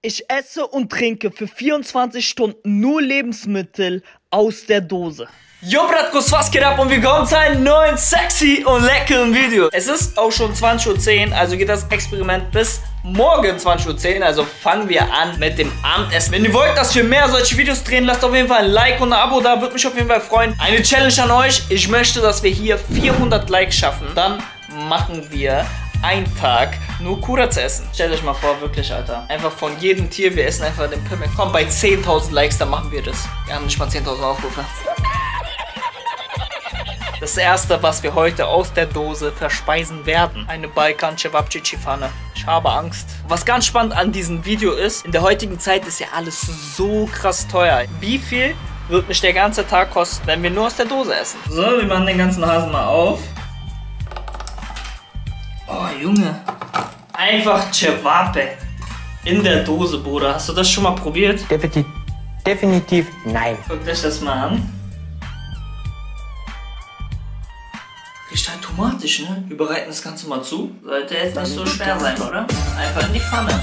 Ich esse und trinke für 24 Stunden nur Lebensmittel aus der Dose. Jo Bratkos, was geht ab und willkommen zu einem neuen sexy und leckeren Video. Es ist auch schon 20:10 Uhr, also geht das Experiment bis morgen 20:10 Uhr. Also fangen wir an mit dem Abendessen. Wenn ihr wollt, dass wir mehr solche Videos drehen, lasst auf jeden Fall ein Like und ein Abo da, würde mich auf jeden Fall freuen. Eine Challenge an euch, ich möchte, dass wir hier 400 Likes schaffen. Dann machen wir einen Tag nur Kura zu essen. Stellt euch mal vor, wirklich, Alter. Einfach von jedem Tier, wir essen einfach den Pimmel. Komm, bei 10.000 Likes, dann machen wir das. Wir haben nicht mal 10.000 Aufrufe. Das erste, was wir heute aus der Dose verspeisen werden, eine Balkan Cevapcici Pfanne. Ich habe Angst. Was ganz spannend an diesem Video ist, in der heutigen Zeit ist ja alles so krass teuer. Wie viel wird mich der ganze Tag kosten, wenn wir nur aus der Dose essen? So, wir machen den ganzen Hasen mal auf. Oh, Junge. Einfach Cevape in der Dose, Bruder. Hast du das schon mal probiert? Definitiv nein. Guckt euch das mal an. Riecht halt tomatisch, ne? Wir bereiten das Ganze mal zu. Sollte jetzt nicht so schwer sein, oder? Einfach in die Pfanne.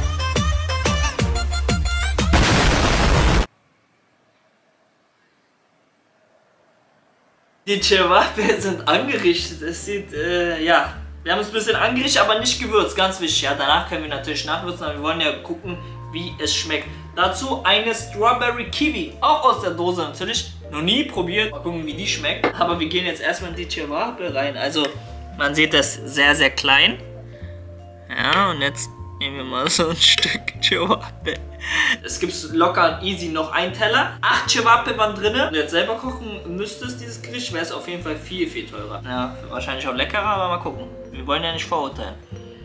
Die Cevape sind angerichtet. Es sieht, ja. Wir haben es ein bisschen angerichtet, aber nicht gewürzt. Ganz wichtig. Ja, danach können wir natürlich nachwürzen, aber wir wollen ja gucken, wie es schmeckt. Dazu eine Strawberry Kiwi. Auch aus der Dose natürlich. Noch nie probiert. Mal gucken, wie die schmeckt. Aber wir gehen jetzt erstmal in die Cevape rein. Also, man sieht das sehr, sehr klein. Ja, und jetzt nehmen wir mal so ein Stück Cevape. Es gibt locker easy noch einen Teller. 8 Cevape waren drin. Wenn du jetzt selber kochen müsstest, dieses Gericht, wäre es auf jeden Fall viel, viel teurer. Ja, wahrscheinlich auch leckerer, aber mal gucken. Wir wollen ja nicht vorurteilen.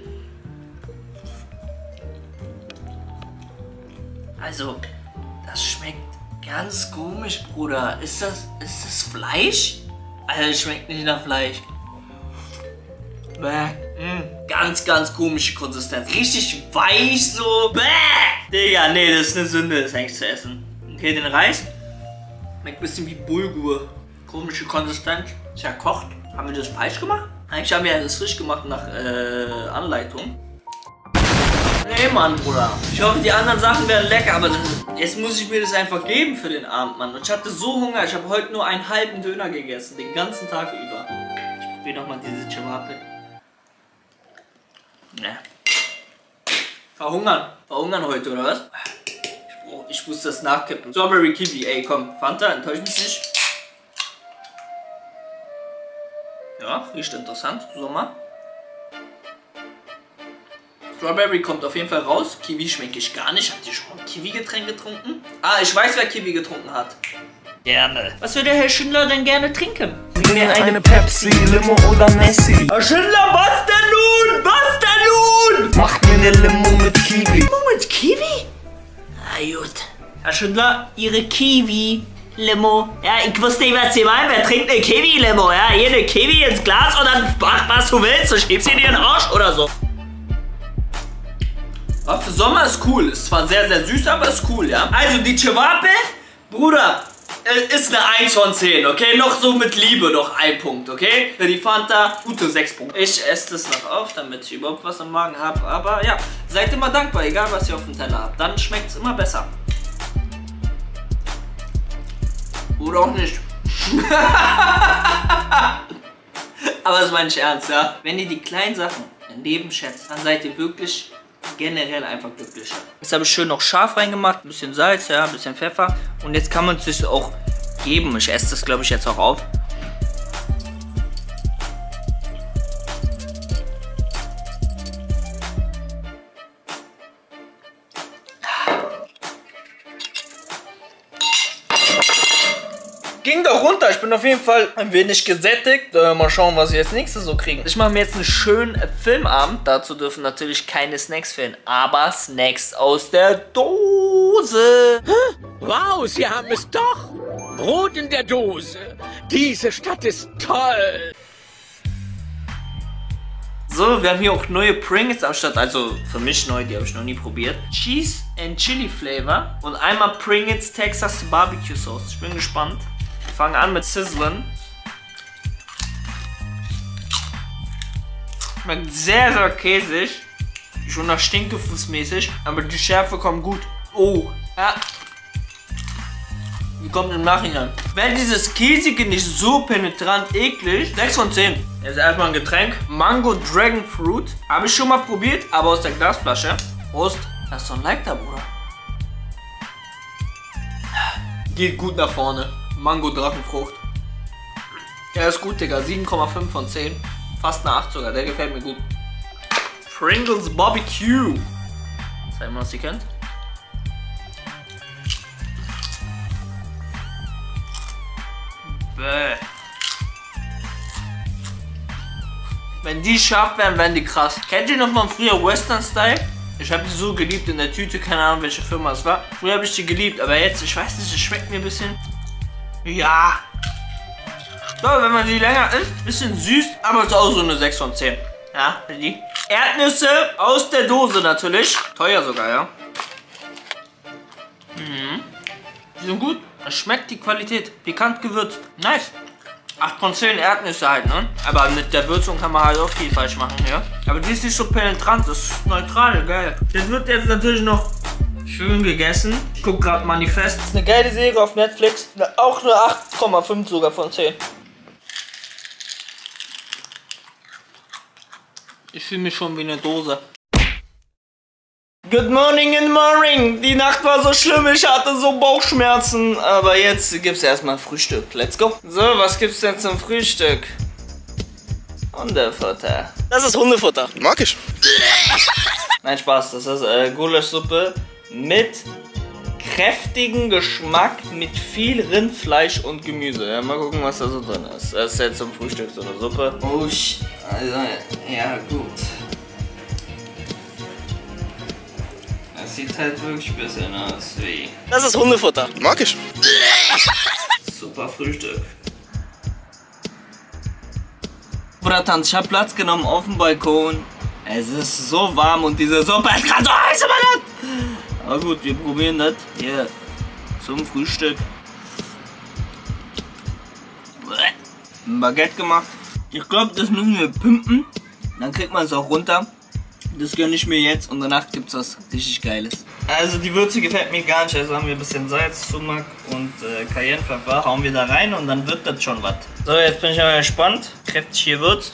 Also, das schmeckt ganz komisch, Bruder. Ist das Fleisch? Alter, das schmeckt nicht nach Fleisch. Bäh. Ganz, ganz komische Konsistenz. Richtig weich so. Bäh. Digga, nee, das ist eine Sünde, das eigentlich zu essen. Okay, den Reis. Schmeckt ein bisschen wie Bulgur. Komische Konsistenz. Ist ja kocht. Haben wir das falsch gemacht? Eigentlich haben wir das frisch gemacht nach Anleitung. Nee, Mann, Bruder. Ich hoffe, die anderen Sachen werden lecker, aber jetzt muss ich mir das einfach geben für den Abend, Mann. Und ich hatte so Hunger. Ich habe heute nur einen halben Döner gegessen, den ganzen Tag über. Ich probiere nochmal diese Cevape. Ne. Verhungern. Verhungern heute, oder was? Ich muss das nachkippen. Strawberry Kiwi, ey, komm. Fanta, enttäusch mich nicht. Ja, riecht interessant. So mal. Strawberry kommt auf jeden Fall raus. Kiwi schmecke ich gar nicht. Habt ihr schon ein Kiwi-Getränk getrunken? Ah, ich weiß, wer Kiwi getrunken hat. Gerne. Was würde der Herr Schindler denn gerne trinken? Eine Pepsi, Limo oder Nessi. Herr Schindler, was denn nun? Was denn nun? Macht mir eine Limo mit Kiwi. Limo mit Kiwi? Na gut. Herr Schindler, Ihre Kiwi-Limo. Ja, ich wusste nicht, was Sie meinen. Wer trinkt eine Kiwi-Limo? Ja, hier eine Kiwi ins Glas und dann mach, was du willst. Du schiebst sie in den Arsch oder so. Ja, für Sommer ist cool. Ist zwar sehr, sehr süß, aber ist cool, ja. Also die Cevape, Bruder, ist eine 1 von 10, okay? Noch so mit Liebe noch ein Punkt, okay? Für die Fanta, gute 6 Punkte. Ich esse das noch auf, damit ich überhaupt was im Magen habe. Aber ja, seid immer dankbar, egal was ihr auf dem Teller habt. Dann schmeckt es immer besser. Oder auch nicht. Aber das meine ich ernst, ja? Wenn ihr die kleinen Sachen im Leben schätzt, dann seid ihr wirklich generell einfach glücklicher. Jetzt habe ich schön noch scharf reingemacht, ein bisschen Salz, ja, ein bisschen Pfeffer. Und jetzt kann man es sich auch geben. Ich esse das, glaube ich, jetzt auch auf. Ging doch runter. Ich bin auf jeden Fall ein wenig gesättigt. Mal schauen, was wir jetzt nächstes so kriegen. Ich mache mir jetzt einen schönen Filmabend. Dazu dürfen natürlich keine Snacks fehlen, aber Snacks aus der Dose. Wow, Sie haben es doch. Brot in der Dose. Diese Stadt ist toll. So, wir haben hier auch neue Pringles am Start. Also für mich neu, die habe ich noch nie probiert. Cheese and Chili Flavor. Und einmal Pringles Texas Barbecue Sauce. Ich bin gespannt. Wir fangen an mit Sizzlen. Schmeckt sehr, sehr käsig. Schon nach Stinkefußmäßig, aber die Schärfe kommt gut. Oh, ja. Die kommt im Nachhinein. Wäre dieses Käsige nicht so penetrant eklig, 6 von 10. Jetzt erstmal ein Getränk. Mango Dragon Fruit. Habe ich schon mal probiert, aber aus der Glasflasche. Prost. Das ist doch ein Like da, Bruder. Geht gut nach vorne. Mango Drachenfrucht. Ja, ist gut, Digga. 7,5 von 10. Fast eine 8 sogar. Der gefällt mir gut. Pringles Barbecue. Zeig mal, was ihr kennt. Bäh. Wenn die scharf wären, wären die krass. Kennt ihr noch mal früher Western Style? Ich habe die so geliebt in der Tüte, keine Ahnung welche Firma es war. Früher habe ich die geliebt, aber jetzt, ich weiß nicht, es schmeckt mir ein bisschen. Ja. So, wenn man die länger isst, bisschen süß, aber es ist auch so eine 6 von 10. Ja, die Erdnüsse aus der Dose natürlich. Teuer sogar, ja. Mhm. Die sind gut. Es schmeckt die Qualität. Pikant gewürzt. Nice. 8 von 10 Erdnüsse halt, ne? Aber mit der Würzung kann man halt auch viel falsch machen, ja? Aber die ist nicht so penetrant, das ist neutral, geil. Das wird jetzt natürlich noch schön gegessen. Ich guck gerade Manifest. Das ist eine geile Serie auf Netflix. Auch eine 8,5 sogar von 10. Ich fühle mich schon wie eine Dose. Good morning in the morning. Die Nacht war so schlimm, ich hatte so Bauchschmerzen. Aber jetzt gibt's erstmal Frühstück. Let's go. So, was gibt's denn zum Frühstück? Hundefutter. Das ist Hundefutter. Mag ich. Nein, Spaß. Das ist Gulaschsuppe mit kräftigem Geschmack, mit viel Rindfleisch und Gemüse. Ja, mal gucken, was da so drin ist. Das ist jetzt zum Frühstück so eine Suppe. Oh, also, ja, gut. Das sieht halt wirklich ein bisschen aus wie... Das ist Hundefutter. Mag ich. Super Frühstück. Bratan, ich hab Platz genommen auf dem Balkon. Es ist so warm und diese Suppe ist gerade so heiß, Mann! Aber gut, wir probieren das hier zum Frühstück. Ein Baguette gemacht. Ich glaube, das müssen wir pimpen. Dann kriegt man es auch runter. Das gönne ich mir jetzt und danach gibt es was richtig Geiles. Also die Würze gefällt mir gar nicht. Also haben wir ein bisschen Salz, Sumak und Cayennepfeffer. Hauen wir da rein und dann wird das schon was. So, jetzt bin ich mal gespannt. Kräftig gewürzt.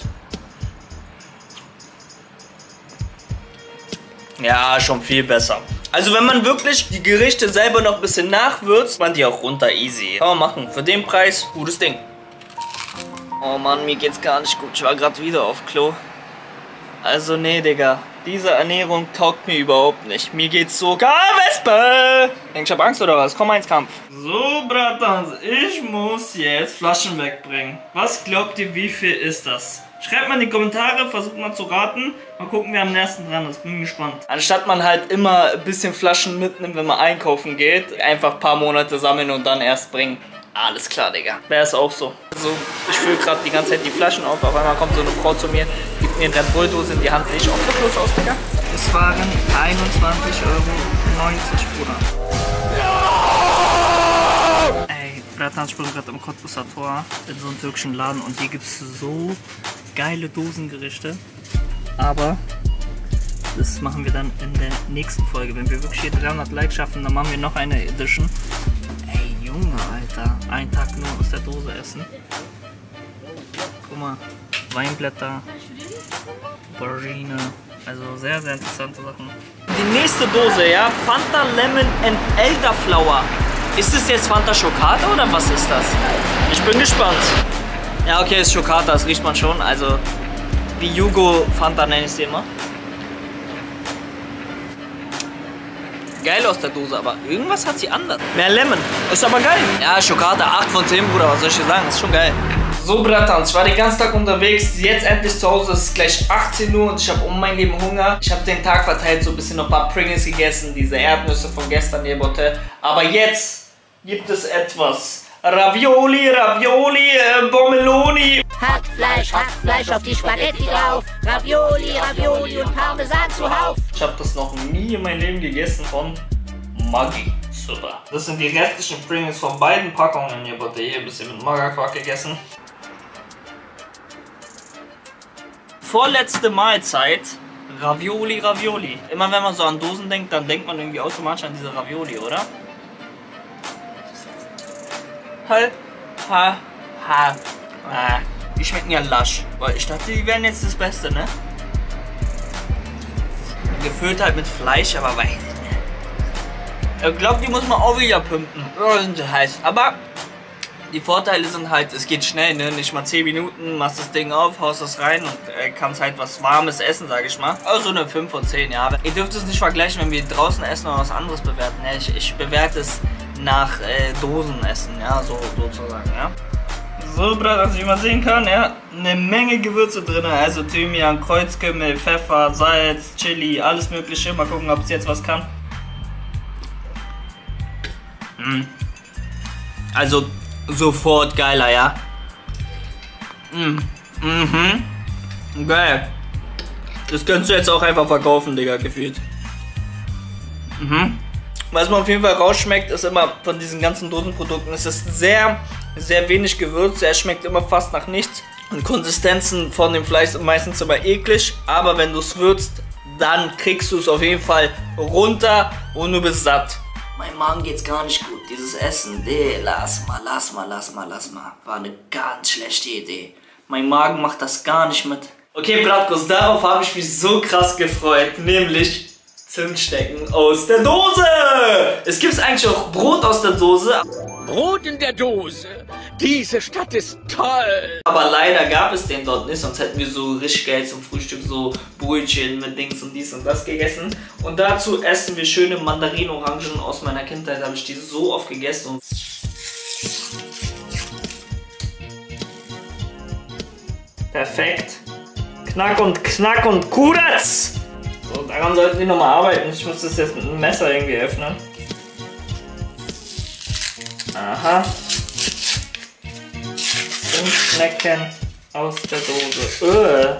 Ja, schon viel besser. Also wenn man wirklich die Gerichte selber noch ein bisschen nachwürzt, man die auch runter easy. Kann man machen. Für den Preis, gutes Ding. Oh Mann, mir geht's gar nicht gut. Ich war gerade wieder auf Klo. Also nee, Digga. Diese Ernährung taugt mir überhaupt nicht. Mir geht's so gar Wespe. Denkst du, ich hab Angst oder was? Komm mal ins Kampf. So, Bratans, ich muss jetzt Flaschen wegbringen. Was glaubt ihr, wie viel ist das? Schreibt mal in die Kommentare, versucht mal zu raten. Mal gucken, wer am nächsten dran ist. Bin gespannt. Anstatt man halt immer ein bisschen Flaschen mitnimmt, wenn man einkaufen geht, einfach ein paar Monate sammeln und dann erst bringen. Alles klar, Digga. Wäre es auch so. Also, ich fülle gerade die ganze Zeit die Flaschen auf. Auf einmal kommt so eine Frau zu mir, gibt mir eine Red Bull-Dose in die Hand. Ich auch bloß aus, Digga. Es waren 21,90 €, Bruder. Ey, Bratan, ich bin gerade am Cottbusser Tor in so einem türkischen Laden und hier gibt es so geile Dosengerichte. Aber das machen wir dann in der nächsten Folge. Wenn wir wirklich hier 300 Likes schaffen, dann machen wir noch eine Edition. Ey, Junge, Alter. Einen Tag nur aus der Dose essen. Guck mal, Weinblätter, Aubergine. Also sehr, sehr interessante Sachen. Die nächste Dose, ja, Fanta Lemon and Elderflower. Ist das jetzt Fanta Schokolade oder was ist das? Ich bin gespannt. Ja, okay, ist Schokolade, das riecht man schon. Also, wie Jugo Fanta nenne ich sie immer. Geil aus der Dose, aber irgendwas hat sie anders. Mehr Lemon. Ist aber geil. Ja, Schokolade, 8 von 10, Bruder, was soll ich dir sagen? Ist schon geil. So, Bratan, ich war den ganzen Tag unterwegs. Jetzt endlich zu Hause. Es ist gleich 18 Uhr und ich habe um mein Leben Hunger. Ich habe den Tag verteilt, so ein bisschen noch ein paar Pringles gegessen. Diese Erdnüsse von gestern hier im Hotel. Aber jetzt gibt es etwas. Ravioli, Bommeloni. Hackfleisch auf die Spaghetti drauf. Ravioli und Parmesan zuhauf. Ich habe das noch nie in meinem Leben gegessen von Maggi. Super. Das sind die restlichen Pringles von beiden Packungen. Hier wurde hier ein bisschen mit Magerquark gegessen. Vorletzte Mahlzeit, Ravioli, Ravioli. Immer wenn man so an Dosen denkt, dann denkt man irgendwie automatisch an diese Ravioli, oder? Die schmecken ja lasch. Weil ich dachte, die wären jetzt das Beste, ne? Gefüllt halt mit Fleisch, aber weiß ich nicht. Ich glaube, die muss man auch wieder pumpen. Oh, sind sie heiß. Aber die Vorteile sind halt, es geht schnell, ne? Nicht mal 10 Minuten, machst das Ding auf, haust das rein und kannst halt was Warmes essen, sage ich mal. Also eine 5 von 10, ja. Ihr dürft es nicht vergleichen, wenn wir draußen essen oder was anderes bewerten. Ja, ich bewerte es nach Dosenessen, ja, so sozusagen, ja. So, Bruder, also wie man sehen kann, ja, eine Menge Gewürze drin, also Thymian, Kreuzkümmel, Pfeffer, Salz, Chili, alles mögliche. Mal gucken, ob es jetzt was kann. Also sofort geiler, ja. Geil. Das könntest du jetzt auch einfach verkaufen, Digga, gefühlt. Was man auf jeden Fall rausschmeckt, ist immer von diesen ganzen Dosenprodukten, es ist sehr wenig Gewürz, er schmeckt immer fast nach nichts. Und Konsistenzen von dem Fleisch sind meistens immer eklig, aber wenn du es würzt, dann kriegst du es auf jeden Fall runter und du bist satt. Meinem Magen geht's gar nicht gut. Dieses Essen, lass mal. War eine ganz schlechte Idee. Mein Magen macht das gar nicht mit. Okay, Bratwurst, darauf habe ich mich so krass gefreut, nämlich Zimtstecken aus der Dose. Es gibt eigentlich auch Brot aus der Dose. Brot in der Dose. Diese Stadt ist toll. Aber leider gab es den dort nicht, sonst hätten wir so richtig geil zum Frühstück so Brötchen mit Dings und dies und das gegessen. Und dazu essen wir schöne Mandarinorangen aus meiner Kindheit, habe ich die so oft gegessen. Perfekt. Knack und Kudatz. So, daran sollten wir nochmal arbeiten. Ich muss das jetzt mit einem Messer irgendwie öffnen. Aha. Zimtschnecken aus der Dose.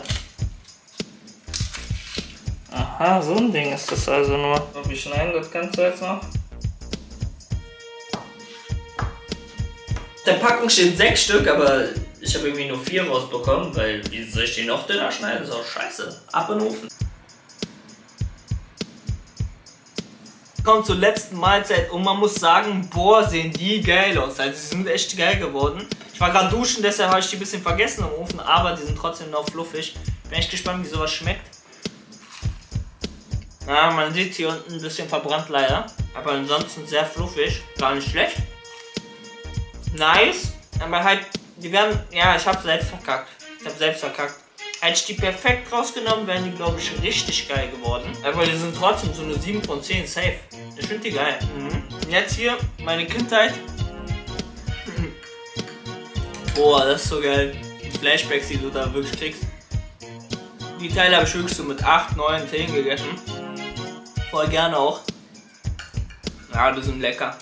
Aha, so ein Ding ist das also nur. So, wir schneiden das Ganze jetzt noch. Der Packung steht 6 Stück, aber ich habe irgendwie nur 4 rausbekommen, weil wie soll ich die noch dünner schneiden? Das ist auch scheiße. Ab in den Ofen. Kommt zur letzten Mahlzeit und man muss sagen, boah, sehen die geil aus. Also sie sind echt geil geworden. Ich war gerade duschen, deshalb habe ich die ein bisschen vergessen im Ofen, aber die sind trotzdem noch fluffig. Bin echt gespannt, wie sowas schmeckt. Ja, man sieht hier unten ein bisschen verbrannt leider, aber ansonsten sehr fluffig, gar nicht schlecht. Nice, aber halt, die werden, ja, ich habe selbst verkackt. Hätte ich die perfekt rausgenommen, wären die, glaube ich, richtig geil geworden. Aber die sind trotzdem so eine 7 von 10 safe. Ich finde die geil. Und jetzt hier meine Kindheit. Boah, das ist so geil. Die Flashbacks, die du da wirklich kriegst. Die Teile habe ich wirklich so mit 8, 9, 10 gegessen. Voll gerne auch. Ja, die sind lecker.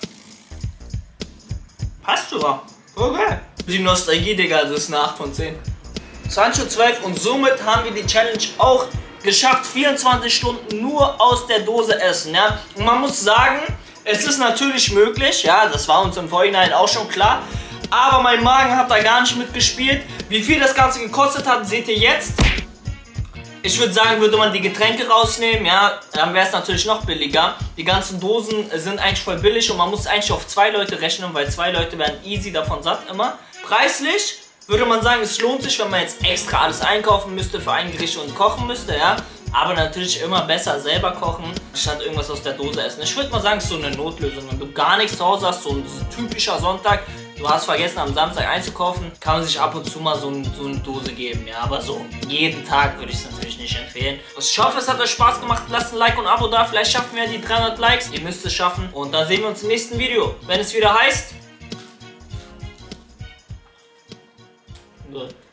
Passt sogar. Okay. Die Nostalgie, Digga, das ist eine 8 von 10. 20:12 und somit haben wir die Challenge auch geschafft. 24 Stunden nur aus der Dose essen, ja. Und man muss sagen, es ist natürlich möglich, ja, das war uns im Vorhinein auch schon klar. Aber mein Magen hat da gar nicht mitgespielt. Wie viel das Ganze gekostet hat, seht ihr jetzt. Ich würde sagen, würde man die Getränke rausnehmen, ja, dann wäre es natürlich noch billiger. Die ganzen Dosen sind eigentlich voll billig und man muss eigentlich auf 2 Leute rechnen, weil 2 Leute werden easy davon satt immer. Preislich würde man sagen, es lohnt sich, wenn man jetzt extra alles einkaufen müsste für ein Gericht und kochen müsste, ja. Aber natürlich immer besser selber kochen, statt irgendwas aus der Dose essen. Ich würde mal sagen, es ist so eine Notlösung. Wenn du gar nichts zu Hause hast, so ein typischer Sonntag, du hast vergessen am Samstag einzukaufen, kann man sich ab und zu mal so eine Dose geben, ja. Aber so jeden Tag würde ich es natürlich nicht empfehlen. Ich hoffe, es hat euch Spaß gemacht. Lasst ein Like und ein Abo da. Vielleicht schaffen wir die 300 Likes. Ihr müsst es schaffen. Und dann sehen wir uns im nächsten Video, wenn es wieder heißt... Good.